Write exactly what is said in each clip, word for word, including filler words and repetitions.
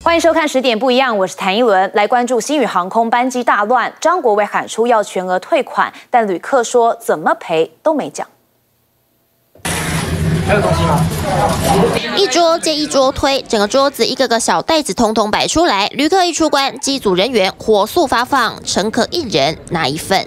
欢迎收看十点不一样，我是谭一伦，来关注星宇航空班机大乱，张国伟喊出要全额退款，但旅客说怎么赔都没讲。 还有东西吗？ 一桌接一桌推，整个桌子一个个小袋子通通摆出来。旅客一出关，机组人员火速发放，乘客一人拿一份。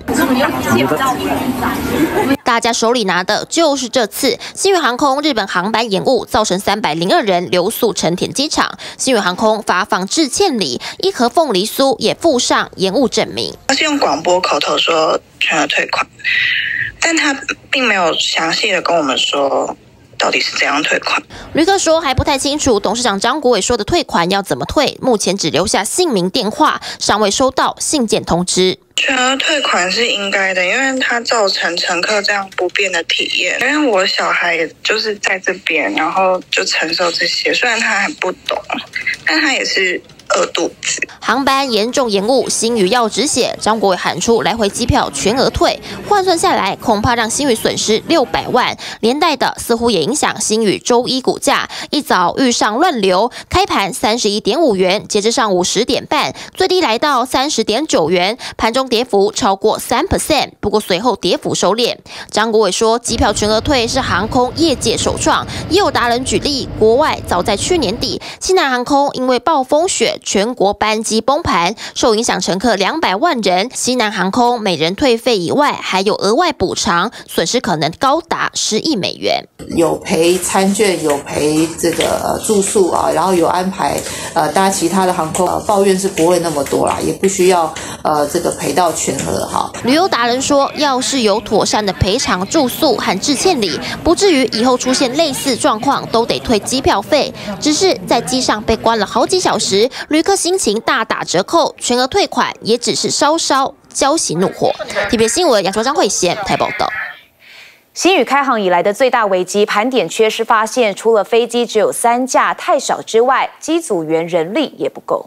大家手里拿的就是这次星宇航空日本航班延误，造成三百零二人留宿成田机场。星宇航空发放致歉礼，一盒凤梨酥也附上延误证明。 他是用广播口头说全额退款，但他并没有详细的跟我们说。 到底是怎样退款？ 旅客说还不太清楚，董事长张国伟说的退款要怎么退，目前只留下姓名、电话，尚未收到信件通知。 全额退款是应该的，因为它造成乘客这样不便的体验。因为我小孩也就是在这边，然后就承受这些，虽然他还不懂，但他也是饿肚子。 航班严重延误，星宇要止血，张国伟喊出来回机票全额退，换算下来恐怕让星宇损失六百万，连带的似乎也影响星宇周一股价。一早遇上乱流，开盘三十一点五元，截至上午十点半，最低来到三十点九元，盘中 跌幅超过三 percent， 不过随后跌幅收敛。张国伟说，机票全额退是航空业界首创，也有达人举例，国外早在去年底，西南航空因为暴风雪，全国班机崩盘，受影响乘客两百万人。西南航空每人退费以外，还有额外补偿，损失可能高达十亿美元。 有赔餐券，有赔这个、呃、住宿啊，然后有安排呃搭其他的航空，呃、抱怨是不会那么多啦，也不需要呃这个赔到。 到全额哈， 旅游达人说，要是有妥善的赔偿住宿和致歉礼，不至于以后出现类似状况都得退机票费。只是在机上被关了好几小时，旅客心情大打折扣，全额退款也只是稍稍浇熄怒火。T V B 新闻，亚洲张慧娴台报道。 星宇开航以来的最大危机，盘点缺失发现，除了飞机只有三架太少之外，机组员人力也不够。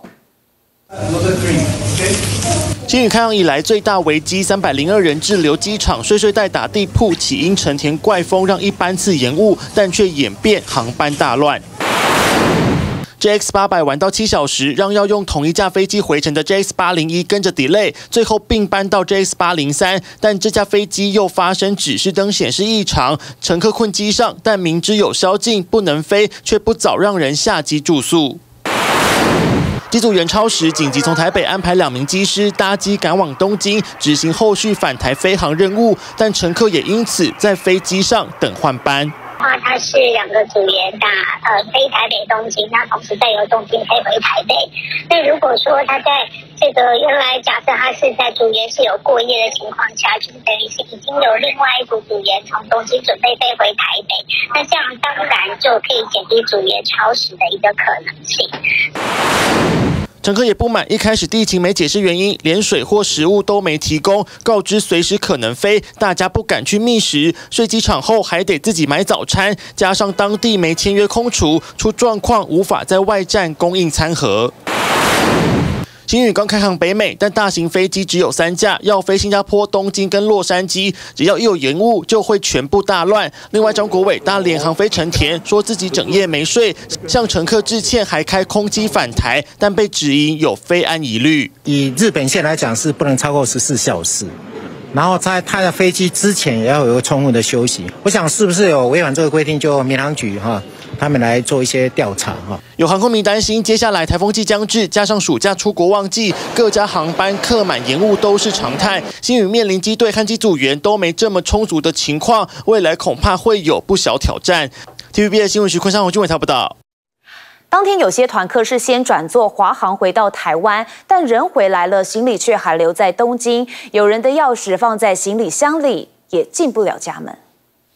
星宇开航以来最大危机，三百零二人滞留机场，睡睡袋打地铺，起因成田怪风让一班次延误，但却演变航班大乱。J X 八百晚到七小时，让要用同一架飞机回程的 J X 八零一跟着 delay， 最后并班到 J X 八零三，但这架飞机又发生指示灯显示异常，乘客困机上，但明知有宵禁不能飞，却不早让人下机住宿。 机组员超时，紧急从台北安排两名机师搭机赶往东京，执行后续返台飞航任务，但乘客也因此在飞机上等换班。 话它是两个组员打呃飞台北东京，那同时再由东京飞回台北。那如果说他在这个原来假设他是在组员是有过夜的情况下，就是等于是已经有另外一组组员从东京准备飞回台北，那这样当然就可以减低组员超时的一个可能性。 乘客也不满，一开始地勤没解释原因，连水或食物都没提供，告知随时可能飞，大家不敢去觅食。睡机场后还得自己买早餐，加上当地没签约空厨，出状况无法在外站供应餐盒。 星宇刚开航北美，但大型飞机只有三架，要飞新加坡、东京跟洛杉矶，只要一有延误，就会全部大乱。另外，张国伟搭联航飞成田，说自己整夜没睡，向乘客致歉，还开空机返台，但被指引有飞安疑虑。 以日本线来讲，是不能超过十四小时。 然后在他的飞机之前也要有充分的休息。我想是不是有违反这个规定，就民航局哈他们来做一些调查哈。 有航空迷担心，接下来台风季将至，加上暑假出国旺季，各家航班客满延误都是常态。星宇面临机队和机组员都没这么充足的情况，未来恐怕会有不小挑战。T V B 的新闻徐坤山、洪俊伟台报道。 当天有些团客是先转坐华航回到台湾，但人回来了，行李却还留在东京。有人的钥匙放在行李箱里，也进不了家门。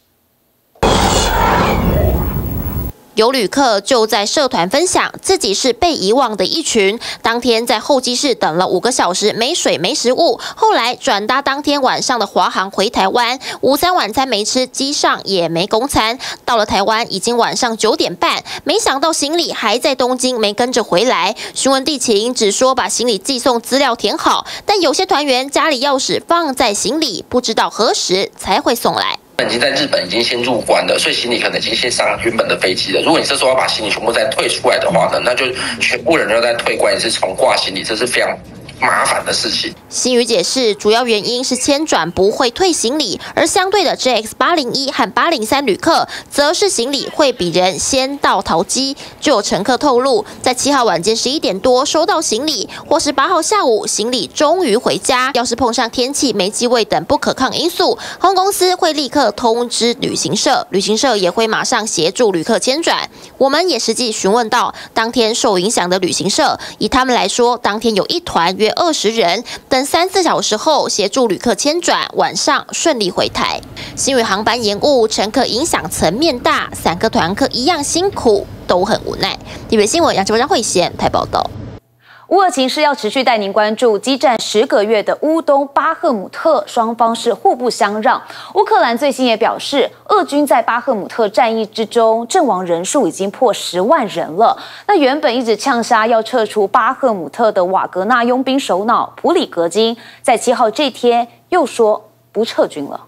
有旅客就在社团分享，自己是被遗忘的一群。当天在候机室等了五个小时，没水没食物。后来转搭当天晚上的华航回台湾，午餐晚餐没吃，机上也没供餐。到了台湾已经晚上九点半，没想到行李还在东京，没跟着回来。询问地勤，只说把行李寄送资料填好，但有些团员家里钥匙放在行李，不知道何时才会送来。 已经在日本已经先入关了，所以行李可能已经先上原本的飞机了。如果你这时候要把行李全部再退出来的话呢，那就全部人都再退关一次重挂行李，这是非常麻烦的事情。 新宇解释，主要原因是迁转不会退行李，而相对的 J X 八零一和八零三旅客，则是行李会比人先到桃机。就有乘客透露，在七号晚间十一点多收到行李，或是八号下午行李终于回家。要是碰上天气、没机位等不可抗因素，航空公司会立刻通知旅行社，旅行社也会马上协助旅客迁转。我们也实际询问到当天受影响的旅行社，以他们来说，当天有一团约二十人，等三四小时后协助旅客迁转，晚上顺利回台。新宇航班延误，乘客影响层面大，三个团客一样辛苦，都很无奈。台北新闻杨志文、张慧贤台报道。 乌俄情势要持续带您关注，激战十个月的乌东巴赫姆特，双方是互不相让。乌克兰最新也表示，俄军在巴赫姆特战役之中阵亡人数已经破十万人了。那原本一直呛杀要撤出巴赫姆特的瓦格纳佣兵首脑普里格金，在七号这天又说不撤军了。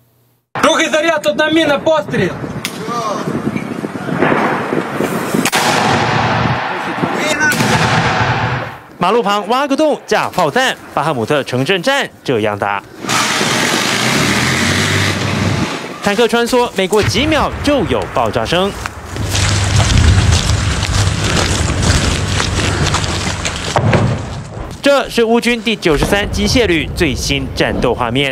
马路旁挖个洞架炮弹，巴赫姆特城镇战这样打。坦克穿梭，每过几秒就有爆炸声。这是乌军第九十三机械旅最新战斗画面。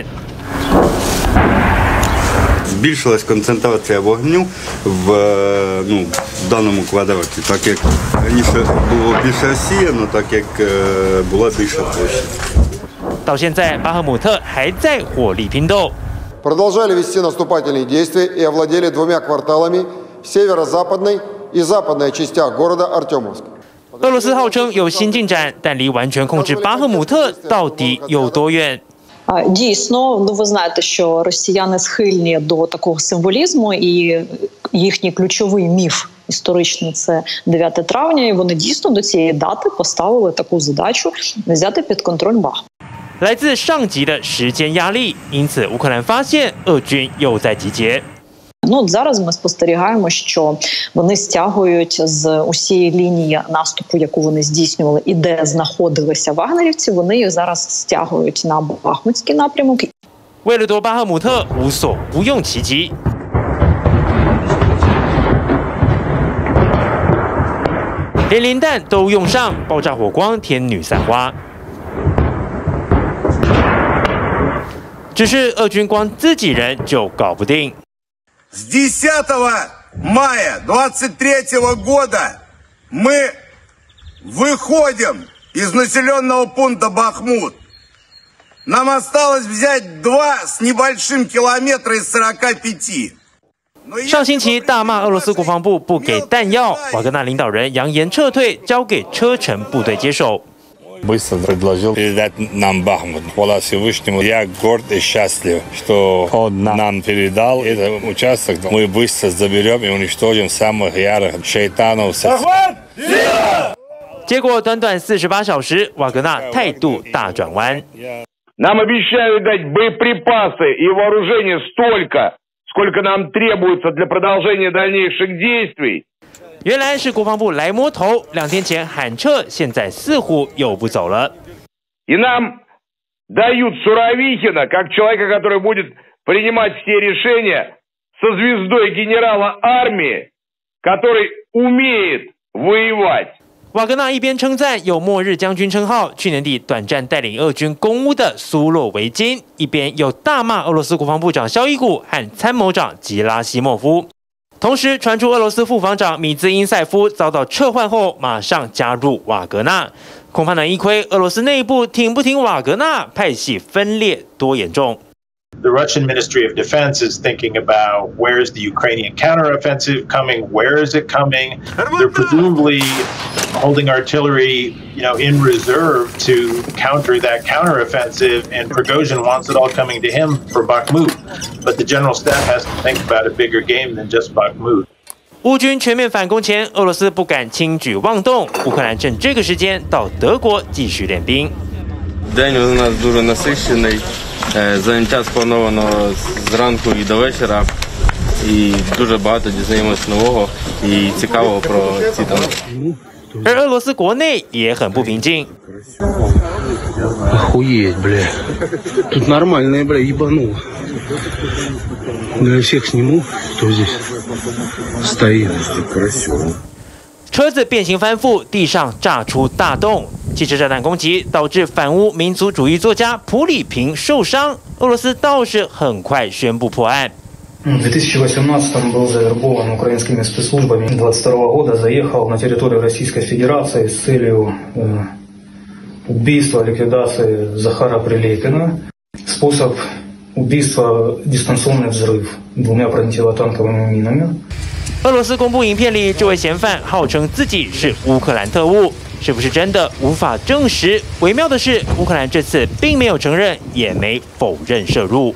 Збільшилась концентрація вогню в, ну, в даному квадраті, так як раніше було більше розсіяно, так як була більша площа. 到现在，巴赫姆特还在火力拼斗。 Продолжали вести наступательные действия и овладели двумя кварталами в северо-западной и западной частях города Артемовск. 俄罗斯号称有新进展，但离完全控制巴赫姆特到底有多远？ Дійсно, ну ви знаєте, що росіяни схильні до такого символізму, і їхній ключовий міф історичний – це дев'яте травня, і вони дійсно до цієї дати поставили таку задачу взяти під контроль Бахмут. 来自上级的时间压力，因此乌克兰发现俄军又在集结。 Ну, от зараз ми спостерігаємо, що вони стягують з усієї лінії наступу, яку вони здійснювали, і де знаходилися вагнерівці, вони їх зараз стягують на Бахмутський напрямок. 为了夺巴赫姆特，无所不用其极。连连弹都用上，爆炸火光，天女散花。只是俄军光自己人就搞不定。 С десятого мая двадцать третьего года мы выходим из населенного пункта Бахмут. Нам осталось взять два с небольшим километра из сорока пяти. 上星期大骂俄罗斯国防部不给弹药，瓦格纳领导人扬言撤退，交给车臣部队接手。 Быстро предложил передать нам Бахмут. Хвала Всевышнему, я горд и счастлив, что он нам передал этот участок. Мы быстро заберем и уничтожим самых ярых шайтанов. 结果短短四十八小时，瓦格纳态度大转弯。 Нам обещают дать боеприпасы и вооружение столько, сколько нам требуется для продолжения дальнейших действий. 原来是国防部来摸头，两天前喊撤，现在似乎又不走了。 И нам дают Суровикина как человека, который будет принимать все решения со звездой генерала армии, который умеет воевать. 瓦格纳一边称赞有末日将军称号，去年底短暂带领俄军攻乌的苏洛维金，一边又大骂俄罗斯国防部长肖伊古和参谋长吉拉西莫夫。 同时传出俄罗斯副防长米兹因塞夫遭到撤换后，马上加入瓦格纳，恐怕能一窥俄罗斯内部挺不挺瓦格纳，派系分裂多严重。 The Russian Ministry of Defense is thinking about where is the Ukrainian counteroffensive coming? Where is it coming? They're presumably holding artillery, you know, in reserve to counter that counteroffensive, and Prigozhin wants it all coming to him for Bakhmut. But the general staff has to think about a bigger game than just Bakhmut. 乌军全面反攻前，俄罗斯不敢轻举妄动，乌克兰趁这个时间到德国继续练兵。 День у нас дуже насичений. Заняття сплановано зранку і до вечора. І дуже багато дізнаємось нового і цікавого про ці танки. 而俄罗斯国内也很不平静。 Охуеть, бля. Тут нормальная, бля, ебанула. Я всех сниму, кто здесь стоит. Красиво. 车子变形翻覆，地上炸出大洞。汽车炸弹攻击导致反乌民族主义作家普里平受伤。俄罗斯倒是很快宣布破案。 В две тысячи восемнадцатом был завербован украинскими спецслужбами. двадцать второго года заехал на территорию Российской Федерации с целью э, убийства, ликвидации Захара Прилепина. Способ убийства – дистанционный взрыв двумя противотанковыми минами. 俄罗斯公布影片里，这位嫌犯号称自己是乌克兰特务，是不是真的无法证实。微妙的是，乌克兰这次并没有承认，也没否认涉入。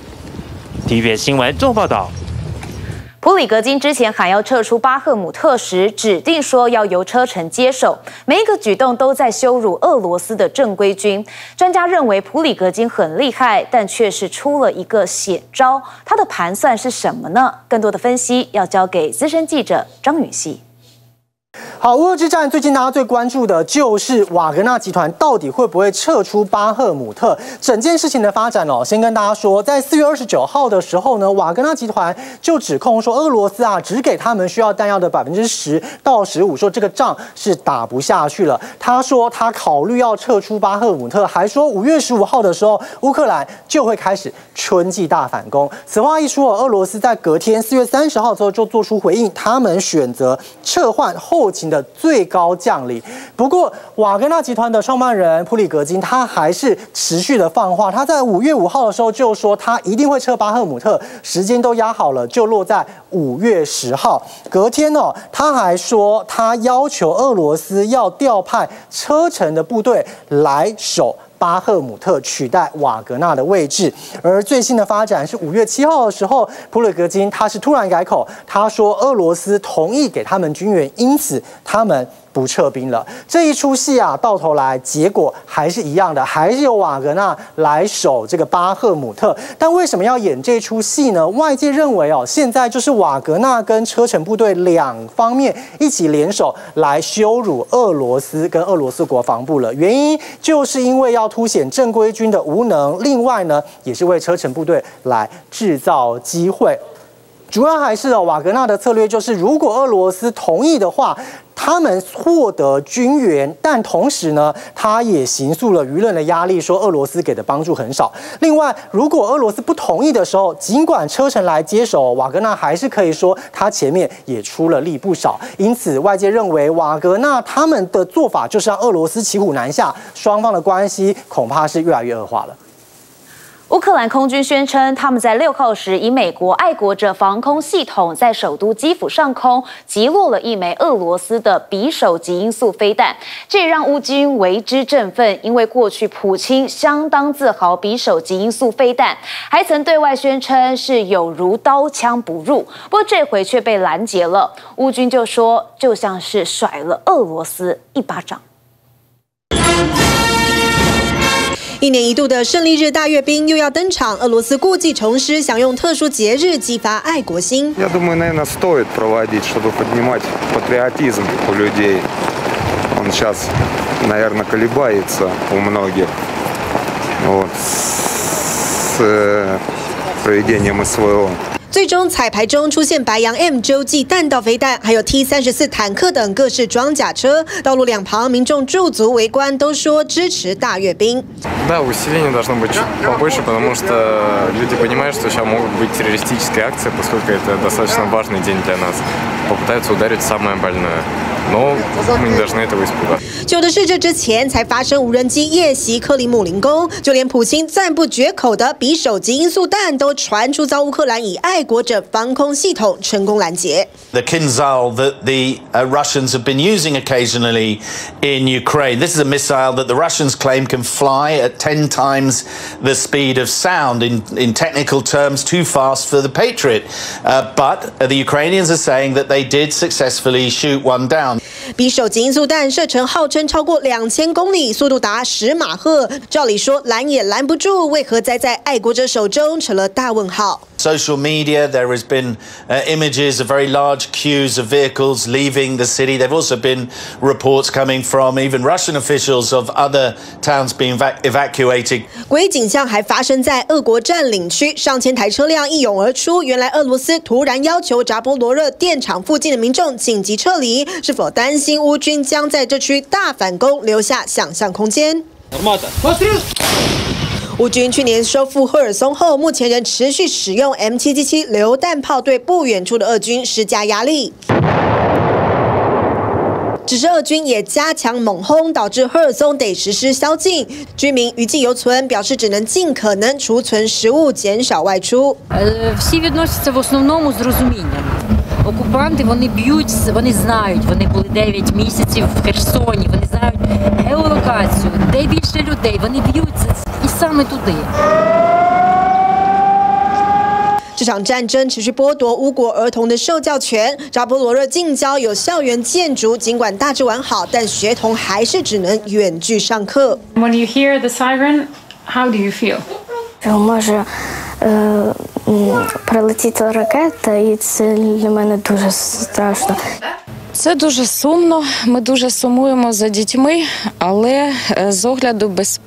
T V B S 新闻综合报道。 普里格金之前喊要撤出巴赫姆特时，指定说要由车臣接手，每一个举动都在羞辱俄罗斯的正规军。专家认为普里格金很厉害，但却是出了一个险招。他的盘算是什么呢？更多的分析要交给资深记者张雨熙。 好，乌俄之战最近大家最关注的就是瓦格纳集团到底会不会撤出巴赫姆特？整件事情的发展哦，先跟大家说，在四月二十九号的时候呢，瓦格纳集团就指控说，俄罗斯啊只给他们需要弹药的百分之十到十五，说这个仗是打不下去了。他说他考虑要撤出巴赫姆特，还说五月十五号的时候，乌克兰就会开始春季大反攻。此话一出，俄罗斯在隔天四月三十号之后就做出回应，他们选择撤换后勤的最高将领。不过，瓦格纳集团的创办人普里格金他还是持续的放话，他在五月五号的时候就说他一定会撤巴赫姆特，时间都压好了，就落在五月十号。隔天哦，他还说他要求俄罗斯要调派车臣的部队来守巴赫姆特，取代瓦格纳的位置。而最新的发展是五月七号的时候，普里格金他是突然改口，他说俄罗斯同意给他们军援，因此他们不撤兵了。这一出戏啊，到头来结果还是一样的，还是由瓦格纳来守这个巴赫姆特。但为什么要演这出戏呢？外界认为哦，现在就是瓦格纳跟车臣部队两方面一起联手来羞辱俄罗斯跟俄罗斯国防部了。原因就是因为要凸显正规军的无能，另外呢，也是为车臣部队来制造机会。主要还是哦，瓦格纳的策略就是，如果俄罗斯同意的话，他们获得军援，但同时呢，他也形塑了舆论的压力，说俄罗斯给的帮助很少。另外，如果俄罗斯不同意的时候，尽管车臣来接手，瓦格纳还是可以说他前面也出了力不少。因此，外界认为瓦格纳他们的做法就是让俄罗斯骑虎难下，双方的关系恐怕是越来越恶化了。 乌克兰空军宣称，他们在六号时以美国爱国者防空系统在首都基辅上空击落了一枚俄罗斯的匕首级音速飞弹，这也让乌军为之振奋。因为过去普京相当自豪匕首级音速飞弹，还曾对外宣称是有如刀枪不入。不过这回却被拦截了，乌军就说就像是甩了俄罗斯一巴掌。 一年一度的胜利日大阅兵又要登场，俄罗斯故技重施，想用特殊节日激发爱国心。 Я думаю, наверное, стоит проводить, чтобы поднимать патриотизм у людей. Он сейчас, наверное, колебается у многих. Вот с проведением эс вэ о。 最终彩排中出现白杨 M 洲际弹道飞弹，还有 T 三十四坦克等各式装甲车。道路两旁民众驻足围观，都说支持大阅兵。 Да, усиление должно быть чуть побольше, потому что люди понимают, что сейчас могут быть террористические акции, поскольку это достаточно важный день для нас. Попытаются ударить в самое больное. Но мы не должны этого испугаться. 就的是这之前才发生无人机夜袭克里姆林宫，就连普京赞不绝口的匕首级音速弹都传出遭乌克兰以爱国者防空系统成功拦截。 The Kinzhal that the uh, Russians have been using occasionally in Ukraine. This is a missile that the Russians claim can fly at ten times the speed of sound. In, in technical terms, too fast for the Patriot. Uh, but the Ukrainians are saying that they did successfully shoot one down. 匕首级音速弹射程号称超过两千公里，速度达十马赫。照理说拦也拦不住，为何栽在爱国者手中成了大问号。 Social media, there has been uh, images of very large queues of vehicles leaving the city. There have also been reports coming from even Russian officials of other towns being evac evacuated. 诡异景象还发生在俄国占领区，上千台车辆一涌而出。原来俄罗斯突然要求扎波罗热电厂附近的民众紧急撤离，是否担心乌军将在这区大反攻，留下想象空间？ 乌军去年收复赫尔松后，目前仍持续使用 M 七七七榴弹炮对不远处的俄军施加压力。只是俄军也加强猛轰，导致赫尔松得实施宵禁，居民余悸犹存，表示只能尽可能储存食物，减少外出。 Всі відносяться в основному з розумінням. Окупанти вони б'ють, вони знають, вони були дев'ять місяців в Херсоні, вони знають геолокацію, де більше людей, вони б'ються і саме туди. 这场战争持续剥夺乌国儿童的受教权。扎波罗热近郊有校园建筑，尽管大致完好，但学童还是只能远距上课。 When you hear the siren, how do you feel? Може прилетіти ракета, і це для мене дуже страшно. Це дуже сумно. Ми дуже сумуємо за дітьми, але з огляду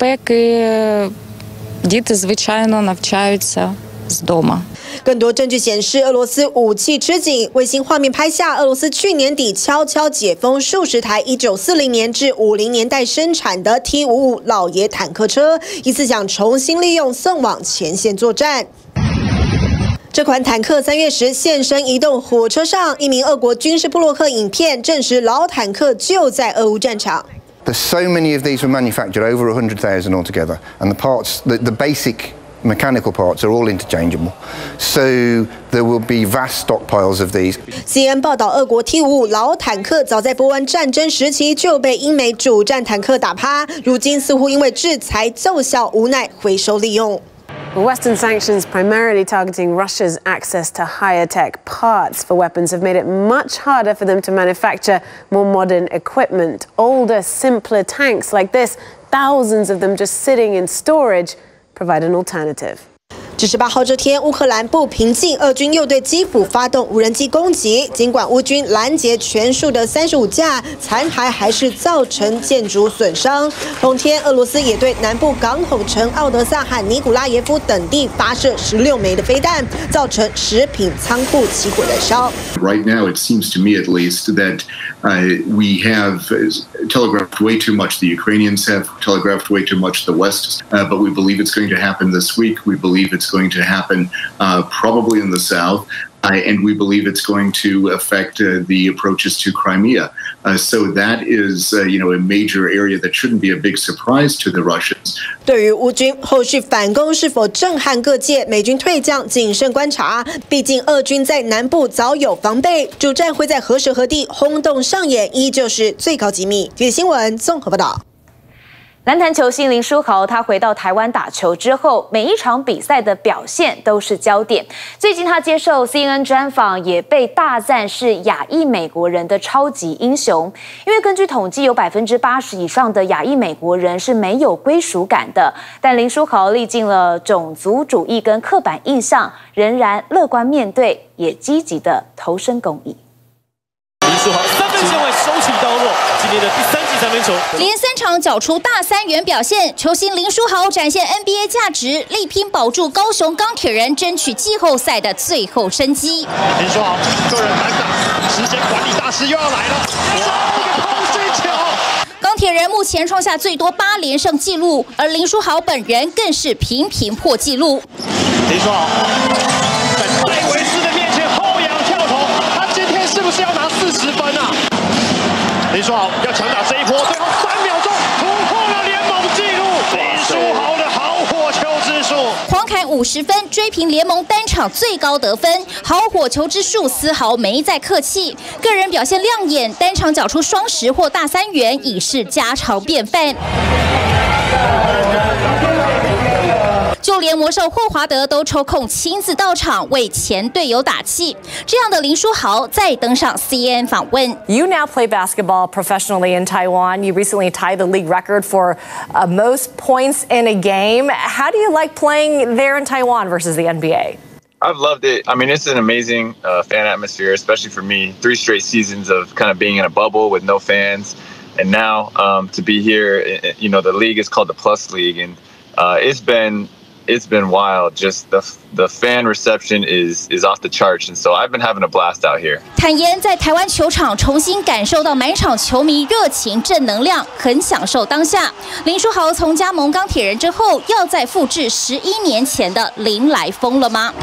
безпеки діти, звичайно, навчаються з дому. 更多证据显示，俄罗斯武器吃紧。卫星画面拍下，俄罗斯去年底悄悄解封数十台一九四零年至五零年代生产的 T 五五老爷坦克车，疑似想重新利用送往前线作战。 这款坦克三月时现身移动火车上，一名俄国军事部落客影片证实老坦克就在俄乌战场。 There's so many of these were manufactured, over one hundred thousand altogether, and the parts, the, the basic mechanical parts are all interchangeable. So there will be vast stockpiles of these. C N N 报道，俄国 T 五五老坦克早在波湾战争时期就被英美主战坦克打趴，如今似乎因为制裁奏效，无奈回收利用。 Western sanctions primarily targeting Russia's access to higher tech parts for weapons have made it much harder for them to manufacture more modern equipment. Older, simpler tanks like this, thousands of them just sitting in storage, provide an alternative. 只是八号这天，乌克兰不平静，俄军又对基辅发动无人机攻击。尽管乌军拦截全数的三十五架残骸，还是造成建筑损伤。同天，俄罗斯也对南部港口城奥德萨和尼古拉耶夫等地发射十六枚的飞弹，造成食品仓库起火燃烧。 Right now, it seems to me, at least, that uh, we have telegraphed way too much. The Ukrainians have telegraphed way too much. The West, uh, but we believe it's going to happen this week. We believe it's going to happen uh, probably in the south, uh, and we believe it's going to affect uh, the approaches to Crimea. Uh, so that is, uh, you know, a major area that shouldn't be a big surprise to the Russians. 对于乌军后续反攻是否震撼各界，美军退将谨慎观察。毕竟俄军在南部早有防备，主战会在何时何地轰动上演，依旧是最高机密。体育新闻综合报道。 篮坛球星林书豪，他回到台湾打球之后，每一场比赛的表现都是焦点。最近他接受 C N N 专访，也被大赞是亚裔美国人的超级英雄。因为根据统计，有百分之八十以上的亚裔美国人是没有归属感的。但林书豪历尽了种族主义跟刻板印象，仍然乐观面对，也积极的投身公益。 林书豪三分线外手起刀落，今天的第三记三分球， 连三场缴出大三元表现，球星林书豪展现 N B A 价值，力拼保住高雄钢铁人争取季后赛的最后生机。 林书豪个人单打，时间管理大师又要来了，哇，空追球！ 钢铁人目前创下最多八连胜纪录，而林书豪本人更是频频破纪录。 林书豪在戴维斯的面前后仰跳投，他今天是不是要拿四十分啊？林书豪要强打这一波，最后三秒钟突破了联盟纪录。林书豪的好火球之术， 狂砍五十分，追平联盟单场最高得分。好火球之术丝毫没再客气，个人表现亮眼，单场缴出双十或大三元已是家常便饭。 就连魔兽霍华德都抽空亲自到场为前队友打气。这样的林书豪再登上 C N N 访问。 You now play basketball professionally in Taiwan. You recently tied the league record for uh, most points in a game. How do you like playing there in Taiwan versus the N B A? I've loved it. I mean, it's an amazing uh, fan atmosphere, especially for me. Three straight seasons of kind of being in a bubble with no fans. And now um, to be here, you know, the league is called the Plus League. And uh, it's been it's been wild. Just the the fan reception is is off the charts. And so I've been having a blast out here. 坦言在台湾球场重新感受到满场球迷热情正能量，很享受当下。林书豪从加盟钢铁人之后，要再复制十一年前的林来疯了吗？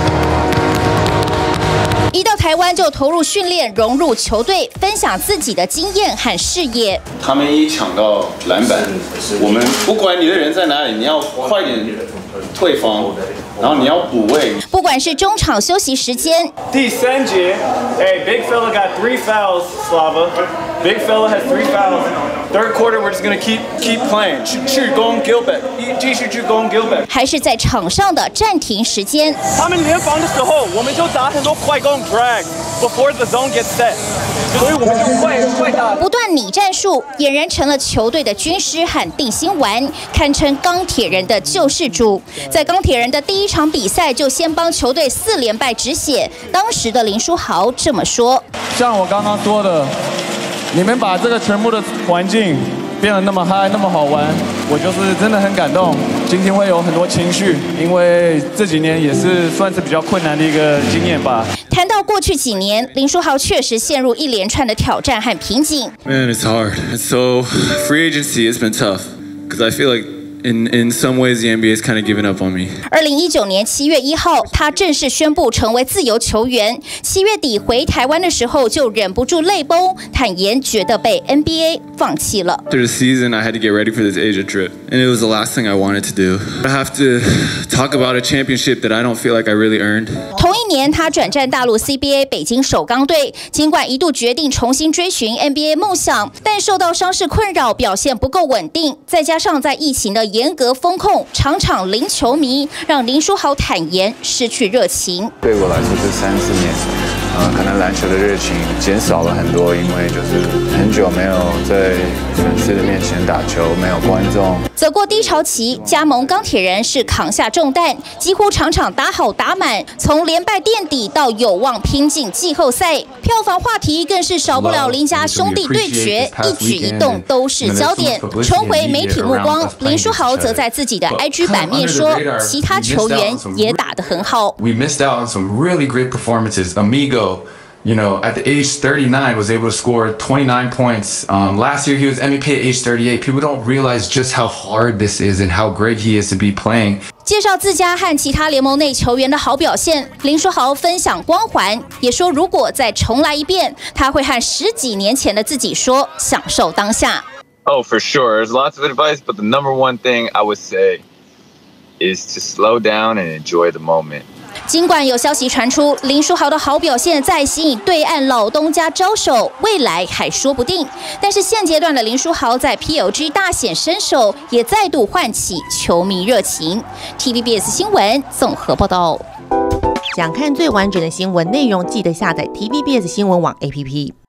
一到台湾就投入训练，融入球队，分享自己的经验和视野。 他们一抢到篮板，我们不管你的人在哪里，你要快点退防，然后你要补位。 不管是中场休息时间， 第三节，哎 ，Big fella got three fouls, Slava. Big fella has three fouls. Third quarter, we're just gonna keep keep playing. 去去攻 Gilbert， 继续去攻 Gilbert。 还是在场上的暂停时间。 他们联防的时候，我们就打很多快攻 drag before the zone gets set， 所以我们就快快打。 不断拟战术，俨然成了球队的军师和定心丸，堪称钢铁人的救世主。在钢铁人的第一场比赛就先帮球队四连败止血。当时的林书豪这么说：“ 像我刚刚说的。”你们把这个全部的环境变得那么嗨，那么好玩，我就是真的很感动。今天会有很多情绪，因为这几年也是算是比较困难的一个经验吧。 谈到过去几年，林书豪确实陷入一连串的挑战和瓶颈。 Man, it's hard. So free agency has been tough because I feel like. In in some ways, the N B A is kind of giving up on me. 二零一九年七月一号，他正式宣布成为自由球员。七月底回台湾的时候，就忍不住泪崩，坦言觉得被 N B A 放弃了。 After the season, I had to get ready for this Asia trip, and it was the last thing I wanted to do. I have to talk about a championship that I don't feel like I really earned. 同一年，他转战大陆 C B A 北京首钢队，尽管一度决定重新追寻 N B A 梦想，但受到伤势困扰，表现不够稳定，再加上在疫情的严格风控，场场零球迷，让林书豪坦言失去热情。 对我来说，这三四年，呃，可能篮球的热情减少了很多，因为就是很久没有在粉丝的面前打球，没有观众。 走过低潮期，加盟钢铁人是扛下重担，几乎场场打好打满，从连败垫底到有望拼进季后赛，票房话题更是少不了林家兄弟对决，一举一动都是焦点。重回媒体目光，林书豪则在自己的 I G 版面说，其他球员也打得很好。 We missed out on some really great performances. Amigo, you know, at the age thirty-nine was able to score twenty-nine points. Um, last year he was M V P at age thirty-eight. People don't realize just how hard this is and how great he is to be playing. 介绍自家和其他联盟内球员的好表现，林书豪分享光环，也说如果再重来一遍，他会和十几年前的自己说，享受当下。 Oh, for sure. There's lots of advice, but the number one thing I would say is to slow down and enjoy the moment. 尽管有消息传出林书豪的好表现在吸引对岸老东家招手，未来还说不定。但是现阶段的林书豪在 P L G 大显身手，也再度唤起球迷热情。T V B S 新闻综合报道。 想看最完整的新闻内容，记得下载 T V B S 新闻网 A P P。